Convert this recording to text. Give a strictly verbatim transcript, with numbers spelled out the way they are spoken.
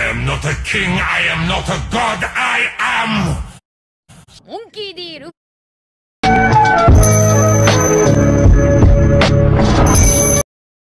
am not a king, I am not a god, I am! Monkey D.